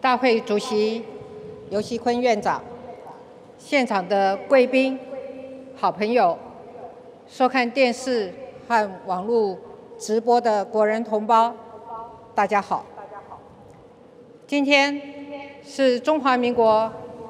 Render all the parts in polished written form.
大会主席游锡堃院长、现场的贵宾、好朋友、收看电视和网络直播的国人同胞，大家好。今天是中华民国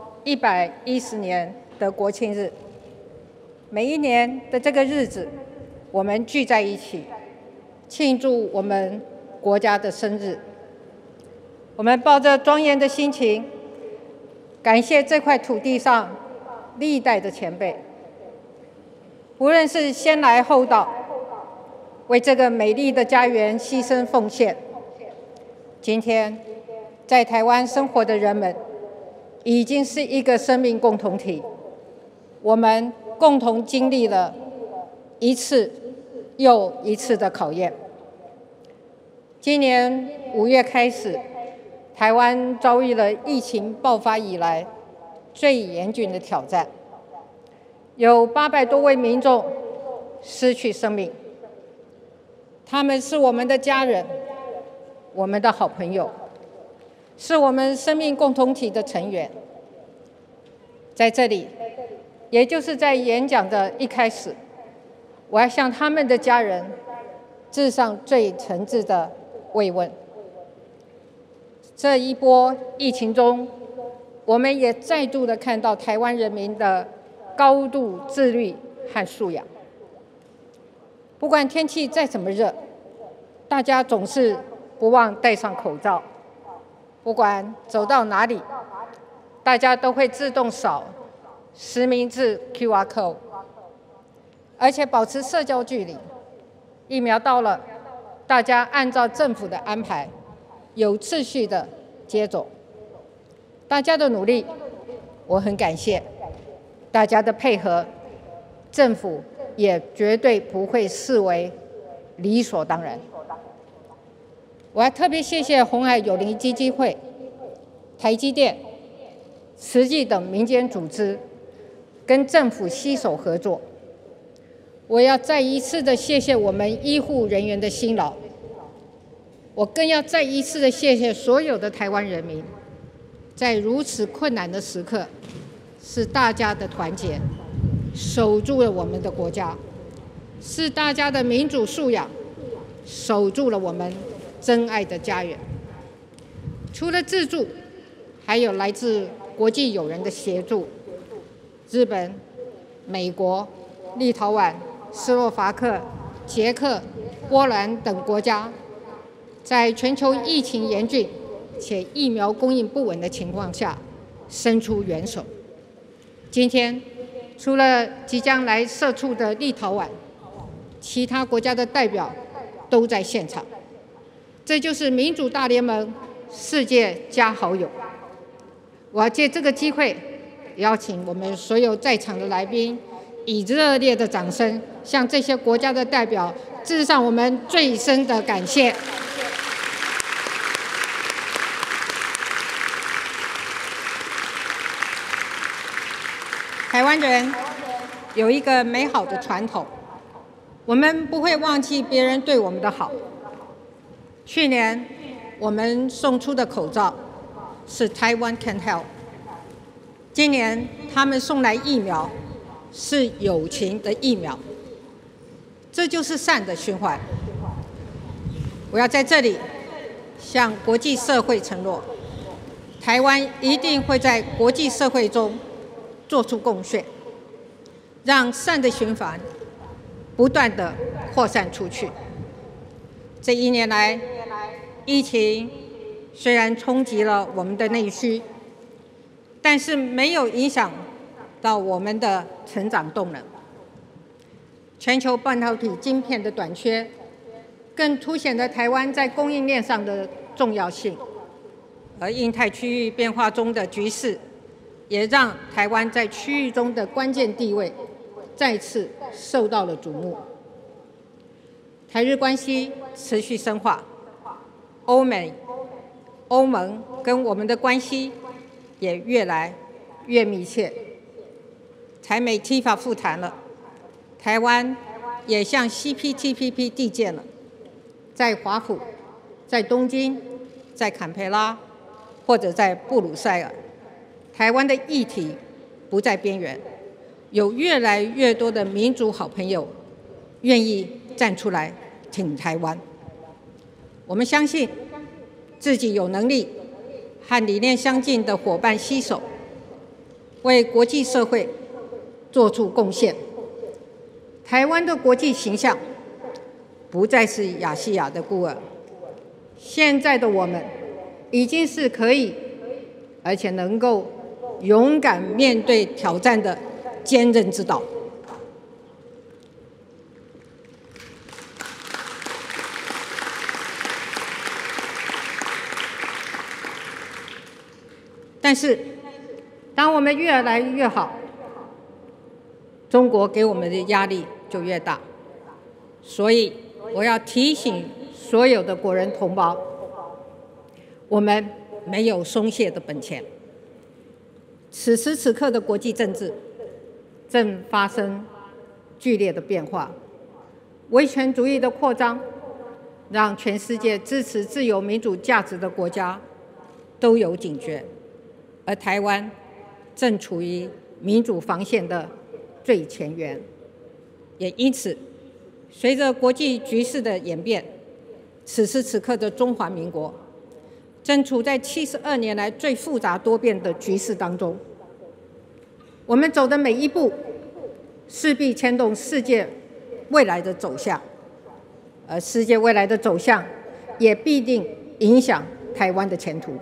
110年的国庆日。每一年的这个日子，我们聚在一起，庆祝我们国家的生日。我们抱着庄严的心情，感谢这块土地上历代的前辈，无论是先来后到，为这个美丽的家园牺牲奉献。今天，在台湾生活的人们，已经是一个生命共同体。我们共同经历了一次又一次的考验。今年5月开始，台湾遭遇了疫情爆发以来最严峻的挑战，有800多位民众失去生命。他们是我们的家人，我们的好朋友，是我们生命共同体的成员。在这里，也就是在演讲的一开始，我要向他们的家人致上最诚挚的慰问。这一波疫情中，我们也再度的看到台湾人民的高度自律和素养。不管天气再怎么热，大家总是不忘戴上口罩。不管走到哪里，大家都会自动扫实名制 QR code， 而且保持社交距离。疫苗到了，大家按照政府的安排，有秩序的接种。大家的努力，我很感谢。大家的配合，政府也绝对不会视为理所当然。我还特别谢谢鸿海友邻基金会、台积电、慈济等民间组织跟政府携手合作。我要再一次的谢谢我们医护人员的辛劳，我更要再一次的谢谢所有的台湾人民，在如此困难的时刻，是大家的团结守住了我们的国家，是大家的民主素养守住了我们真爱的家园。除了自助，还有来自国际友人的协助。日本、美国、立陶宛、斯洛伐克、捷克、波兰等国家，在全球疫情严峻且疫苗供应不稳的情况下，伸出援手。今天，除了即将来社畜的立陶宛，其他国家的代表都在现场。这就是民主大联盟世界加好友。我要借这个机会，邀请我们所有在场的来宾，以热烈的掌声，向这些国家的代表致上我们最深的感谢。台湾人有一个美好的传统，我们不会忘记别人对我们的好。去年我们送出的口罩是 Taiwan Can Help， 今年他们送来疫苗是友情的疫苗，这就是善的循环。我要在这里向国际社会承诺，台湾一定会在国际社会中做出贡献，让善的循环不断地扩散出去。这1年来，疫情虽然冲击了我们的内需，但是没有影响到我们的成长动能。全球半导体晶片的短缺，更凸显了台湾在供应链上的重要性。而印太区域变化中的局势，也让台湾在区域中的关键地位再次受到了瞩目。台日关系持续深化，欧美、欧盟跟我们的关系也越来越密切。台美 TIFA 复谈了，台湾也向 CPTPP 递件了，在华府、在东京、在坎培拉， 或者在布鲁塞尔，台湾的议题不在边缘，有越来越多的民主好朋友愿意站出来挺台湾。我们相信自己有能力和理念相近的伙伴携手，为国际社会做出贡献。台湾的国际形象不再是亚细亚的孤儿，现在的我们已经是可以，而且能够勇敢面对挑战的坚韧之岛。但是，当我们越来越好，中国给我们的压力就越大。所以，我要提醒所有的国人同胞，我们没有松懈的本钱。此时此刻的国际政治正发生剧烈的变化，威权主义的扩张让全世界支持自由民主价值的国家都有警觉，而台湾正处于民主防线的最前缘。也因此，随着国际局势的演变，此时此刻的中华民国正处在72年来最复杂多变的局势当中。我们走的每一步，势必牵动世界未来的走向，而世界未来的走向也必定影响台湾的前途。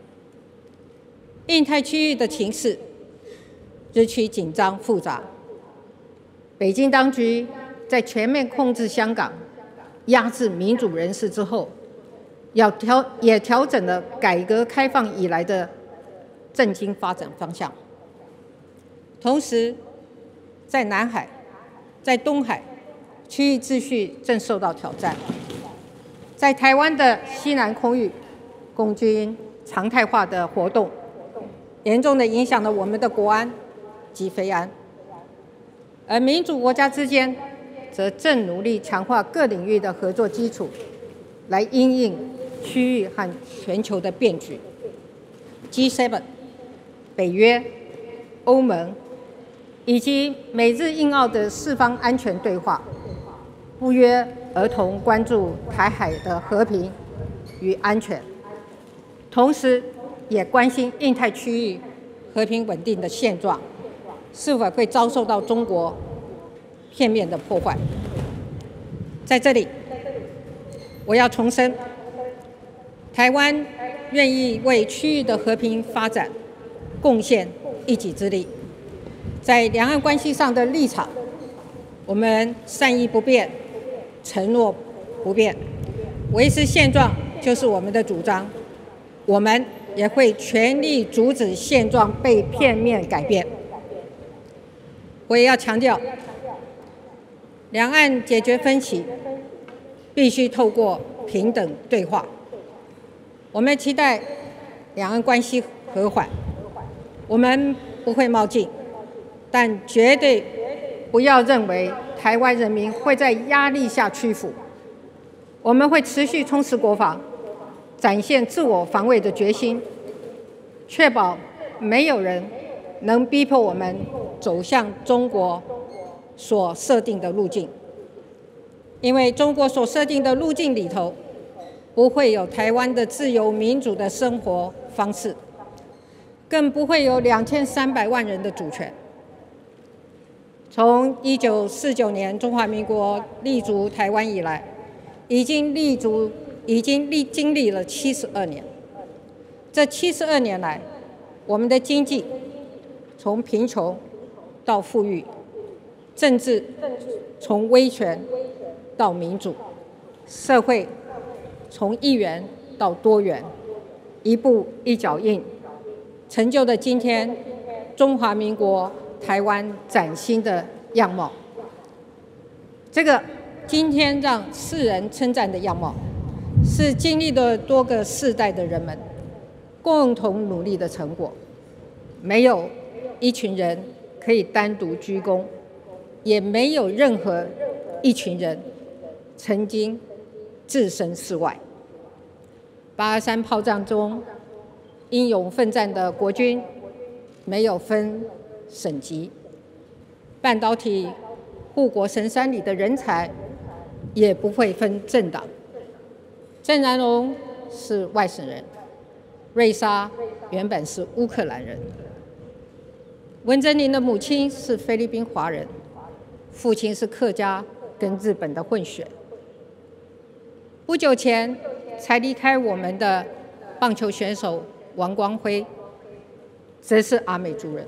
印太区域的情势日趋紧张复杂，北京当局在全面控制香港、压制民主人士之后，也调整了改革开放以来的政经发展方向。同时，在南海、在东海，区域秩序正受到挑战。在台湾的西南空域，共军常态化的活动，严重地影响了我们的国安及飞安。而民主国家之间则正努力强化各领域的合作基础，来因应区域和全球的变局。G7、北约、欧盟以及美日印澳的四方安全对话，不约而同关注台海的和平与安全，同时也关心印太区域和平稳定的现状是否会遭受到中国片面的破坏。在这里，我要重申，台湾愿意为区域的和平发展贡献一己之力。在两岸关系上的立场，我们善意不变，承诺不变，维持现状就是我们的主张。我们也会全力阻止现状被片面改变。我也要强调，两岸解决分歧必须透过平等对话。我们期待两岸关系和缓，我们不会冒进，但绝对不要认为台湾人民会在压力下屈服。我们会持续充实国防，展现自我防卫的决心，确保没有人能逼迫我们走向中国所设定的路径。因为中国所设定的路径里头，不会有台湾的自由民主的生活方式，更不会有2300万人的主权。从1949年中华民国立足台湾以来，已经经历了72年。这72年来，我们的经济从贫穷到富裕，政治从威权到民主，社会从一元到多元，一步一脚印，成就了今天中华民国台湾崭新的样貌。这个今天让世人称赞的样貌，是经历了多个世代的人们共同努力的成果。没有一群人可以单独居功，也没有任何一群人曾经置身事外。823炮战中英勇奋战的国军没有分省级，半导体护国神山里的人才也不会分政党。郑南榕是外省人，瑞莎原本是乌克兰人，文珍玲的母亲是菲律宾华人，父亲是客家跟日本的混血。不久前才离开我们的棒球选手王光辉，则是阿美族人。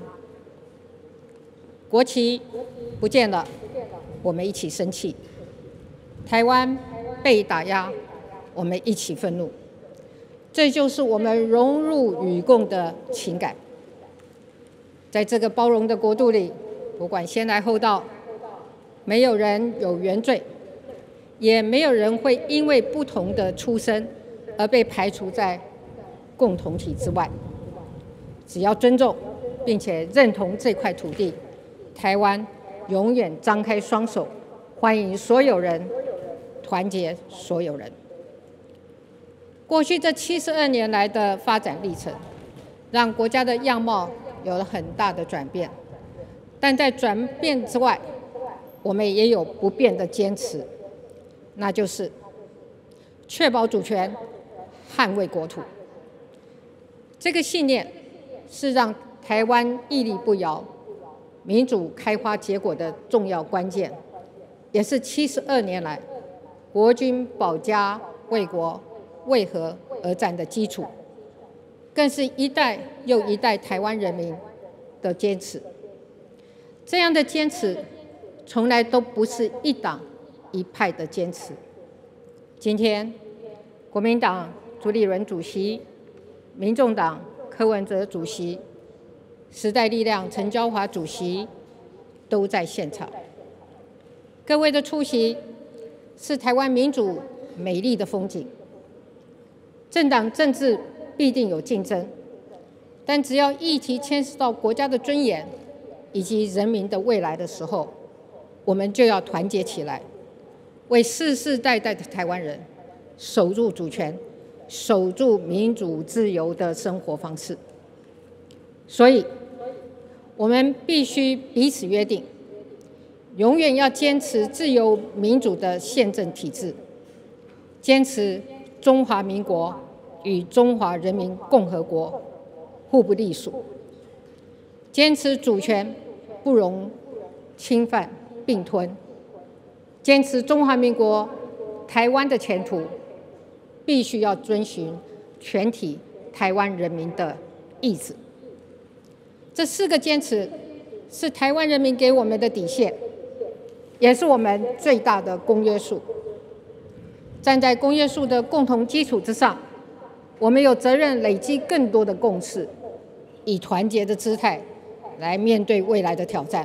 国旗不见了，我们一起生气；台湾被打压，我们一起愤怒。这就是我们融入与共的情感。在这个包容的国度里，不管先来后到，没有人有原罪，也没有人会因为不同的出身而被排除在共同体之外。只要尊重并且认同这块土地，台湾永远张开双手，欢迎所有人，团结所有人。过去这72年来的发展历程，让国家的样貌有了很大的转变，但在转变之外，我们也有不变的坚持，那就是确保主权，捍卫国土。这个信念是让台湾屹立不摇、民主开花结果的重要关键，也是72年来国军保家卫国、为和而战的基础，更是一代又一代台湾人民的坚持。这样的坚持从来都不是一党一派的坚持。今天，国民党朱立伦主席、民众党柯文哲主席、时代力量陈椒华主席都在现场。各位的出席是台湾民主美丽的风景。政党政治必定有竞争，但只要议题牵涉到国家的尊严以及人民的未来的时候，我们就要团结起来，为世世代代的台湾人守住主权，守住民主自由的生活方式。所以，我们必须彼此约定，永远要坚持自由民主的宪政体制，坚持中华民国与中华人民共和国互不隶属，坚持主权不容侵犯并吞，坚持中华民国台湾的前途必须要遵循全体台湾人民的意志。这4个坚持是台湾人民给我们的底线，也是我们最大的公约数。站在公约数的共同基础之上，我们有责任累积更多的共识，以团结的姿态来面对未来的挑战。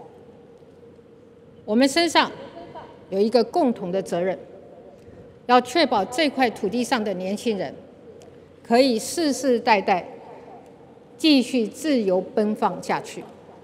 我们身上有一个共同的责任，要确保这块土地上的年轻人可以世世代代继续自由奔放下去。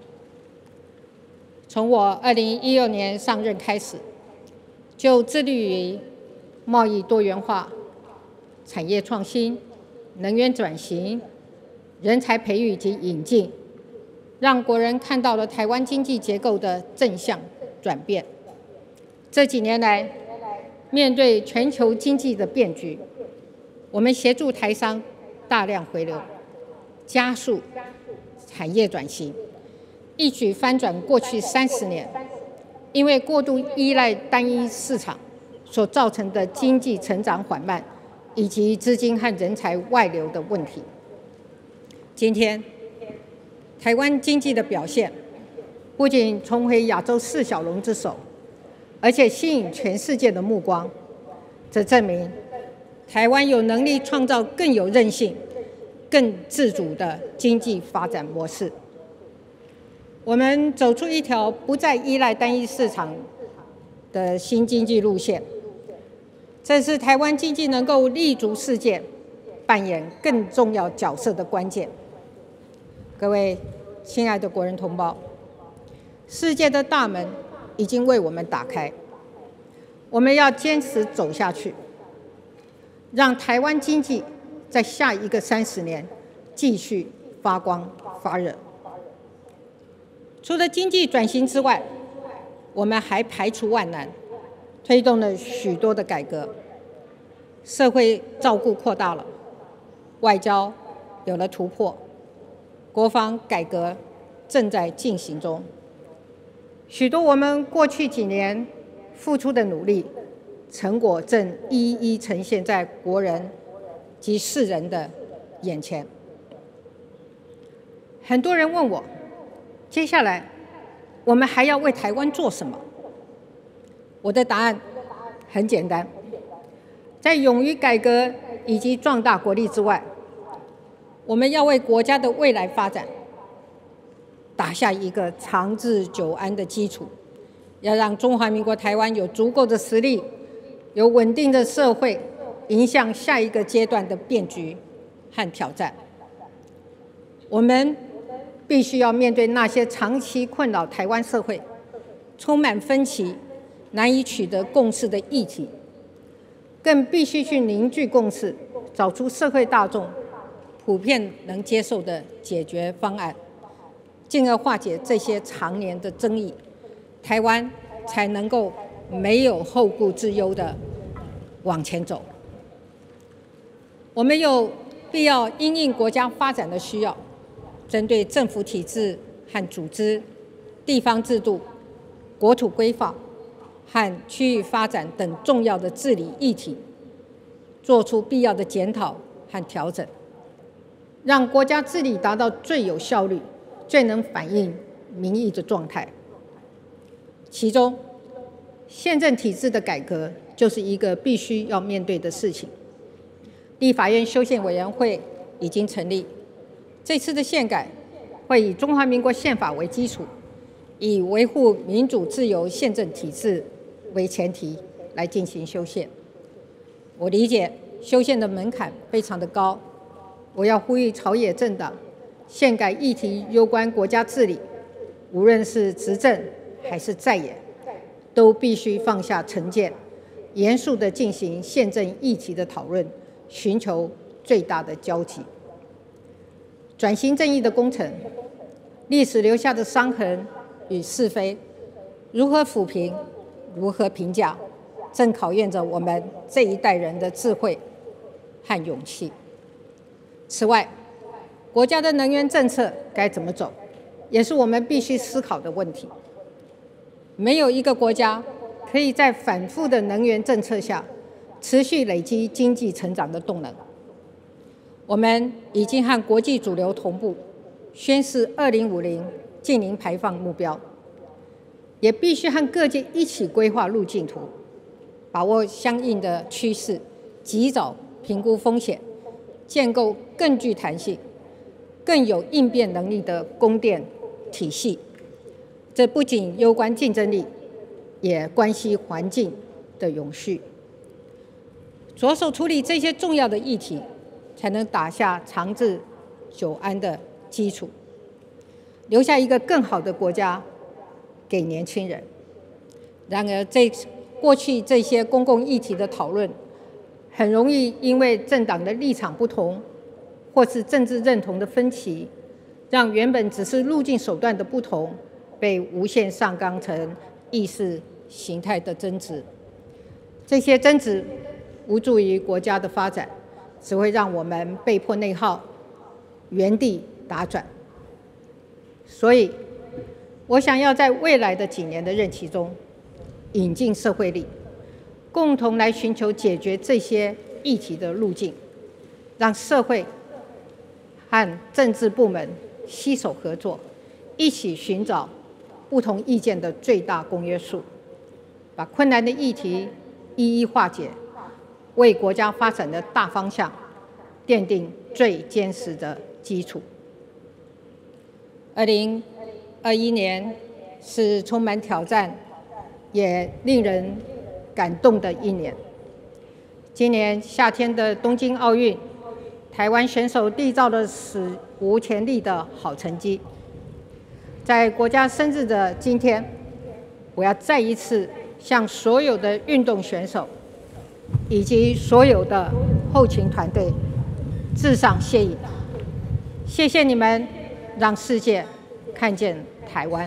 从我2016年上任开始，就致力于贸易多元化、产业创新、能源转型、人才培育及引进，让国人看到了台湾经济结构的正向转变。这几年来，面对全球经济的变局，我们协助台商大量回流，加速产业转型，一举翻转过去30年因为过度依赖单一市场所造成的经济成长缓慢，以及资金和人才外流的问题。今天，台湾经济的表现不仅重回亚洲4小龙之首，而且吸引全世界的目光。这证明台湾有能力创造更有韧性、更自主的经济发展模式。我们走出一条不再依赖单一市场的新经济路线，这是台湾经济能够立足世界、扮演更重要角色的关键。各位亲爱的国人同胞，世界的大门已经为我们打开，我们要坚持走下去，让台湾经济在下一个30年继续发光发热。除了经济转型之外，我们还排除万难，推动了许多的改革，社会照顾扩大了，外交有了突破，国防改革正在进行中。许多我们过去几年付出的努力，成果正一一呈现在国人及世人的眼前。很多人问我，接下来我们还要为台湾做什么？我的答案很简单，在勇于改革以及壮大国力之外，我们要为国家的未来发展打下一个长治久安的基础，要让中华民国台湾有足够的实力，有稳定的社会，迎向下一个阶段的变局和挑战。我们必须要面对那些长期困扰台湾社会、充满分歧、难以取得共识的议题，更必须去凝聚共识，找出社会大众普遍能接受的解决方案，进而化解这些常年的争议，台湾才能够没有后顾之忧地往前走。我们有必要因应国家发展的需要，针对政府体制和组织、地方制度、国土规划和区域发展等重要的治理议题，做出必要的检讨和调整，让国家治理达到最有效率、最能反映民意的状态。其中，宪政体制的改革就是一个必须要面对的事情。立法院修宪委员会已经成立，这次的宪改会以中华民国宪法为基础，以维护民主自由宪政体制为前提来进行修宪。我理解修宪的门槛非常的高，我要呼吁朝野政党，宪改议题攸关国家治理，无论是执政还是在野，都必须放下成见，严肃地进行宪政议题的讨论，寻求最大的交集。转型正义的工程，历史留下的伤痕与是非，如何抚平，如何评价，正考验着我们这一代人的智慧和勇气。此外，国家的能源政策该怎么走，也是我们必须思考的问题。没有一个国家可以在反复的能源政策下持续累积经济成长的动能。我们已经和国际主流同步宣示2050净零排放目标，也必须和各界一起规划路径图，把握相应的趋势，及早评估风险，建构更具弹性、更有应变能力的供电体系。这不仅攸关竞争力，也关系环境的永续。着手处理这些重要的议题，才能打下长治久安的基础，留下一个更好的国家给年轻人。然而，过去这些公共议题的讨论，很容易因为政党的立场不同，或是政治认同的分歧，让原本只是路径手段的不同，被无限上纲成意识形态的争执。这些争执无助于国家的发展，只会让我们被迫内耗，原地打转。所以，我想要在未来的几年的任期中，引进社会力，共同来寻求解决这些议题的路径，让社会和政治部门携手合作，一起寻找不同意见的最大公约数，把困难的议题一一化解，为国家发展的大方向奠定最坚实的基础。2021年是充满挑战，也令人感动的一年。今年夏天的东京奥运，台湾选手缔造了史无前例的好成绩。在国家生日的今天，我要再一次向所有的运动选手以及所有的后勤团队致上谢意。 谢谢你们，让世界看见台湾。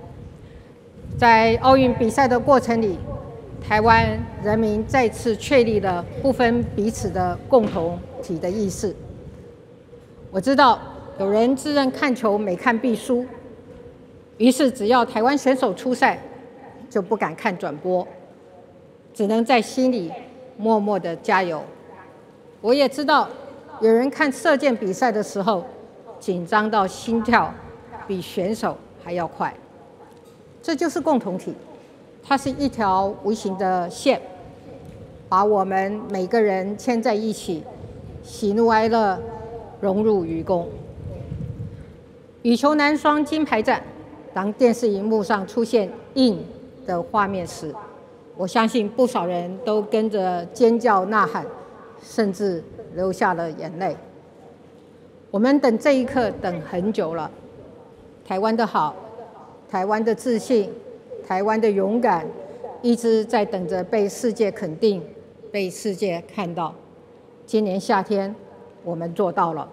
在奥运比赛的过程里，台湾人民再次确立了不分彼此的共同体的意识。我知道有人自认看球每看必输，于是只要台湾选手出赛，就不敢看转播，只能在心里默默的加油。我也知道有人看射箭比赛的时候，紧张到心跳比选手还要快。这就是共同体，它是一条无形的线，把我们每个人牵在一起，喜怒哀乐融入与共。羽球男双金牌战，当电视荧幕上出现印的画面时，我相信不少人都跟着尖叫呐喊，甚至流下了眼泪。我们等这一刻等很久了，台湾的好，台湾的自信，台湾的勇敢，一直在等着被世界肯定，被世界看到。今年夏天，我们做到了。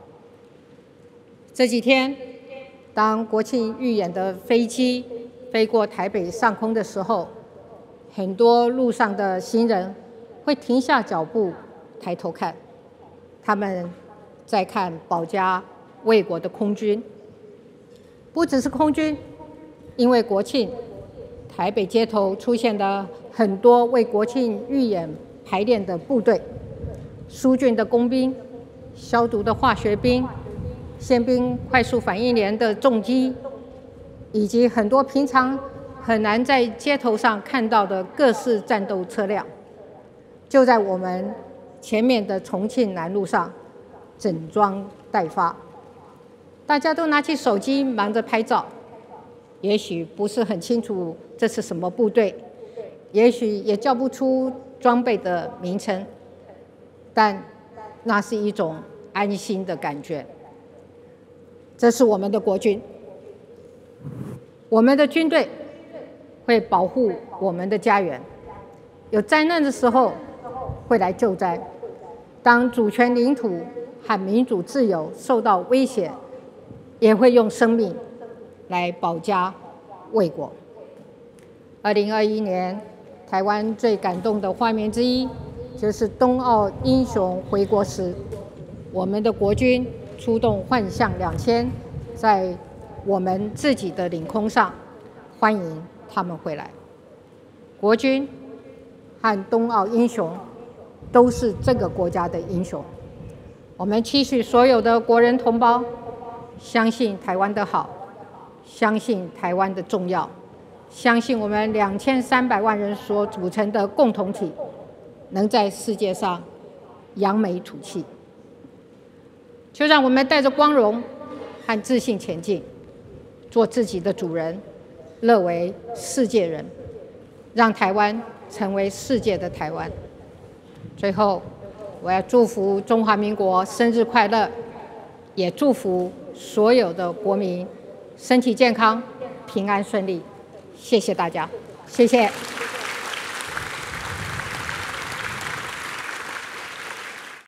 这几天，当国庆预演的飞机飞过台北上空的时候，很多路上的行人会停下脚步，抬头看，他们在看保家卫国的空军。不只是空军，因为国庆，台北街头出现了很多为国庆预演排练的部队，疏浚的工兵，消毒的化学兵，宪兵快速反应连的重机，以及很多平常很难在街头上看到的各式战斗车辆，就在我们前面的重庆南路上整装待发。大家都拿起手机忙着拍照，也许不是很清楚这是什么部队，也许也叫不出装备的名称，但那是一种安心的感觉。这是我们的国军，我们的军队会保护我们的家园，有灾难的时候会来救灾，当主权领土和民主自由受到威胁，也会用生命来保家卫国。2021年，台湾最感动的画面之一，就是冬奥英雄回国时，我们的国军出动幻象2000，在我们自己的领空上欢迎他们回来。国军和冬奥英雄都是这个国家的英雄。我们期许所有的国人同胞，相信台湾的好，相信台湾的重要，相信我们2300万人所组成的共同体，能在世界上扬眉吐气。就让我们带着光荣和自信前进，做自己的主人，乐为世界人，让台湾成为世界的台湾。最后，我要祝福中华民国生日快乐，也祝福所有的国民身体健康、平安顺利。谢谢大家，谢谢。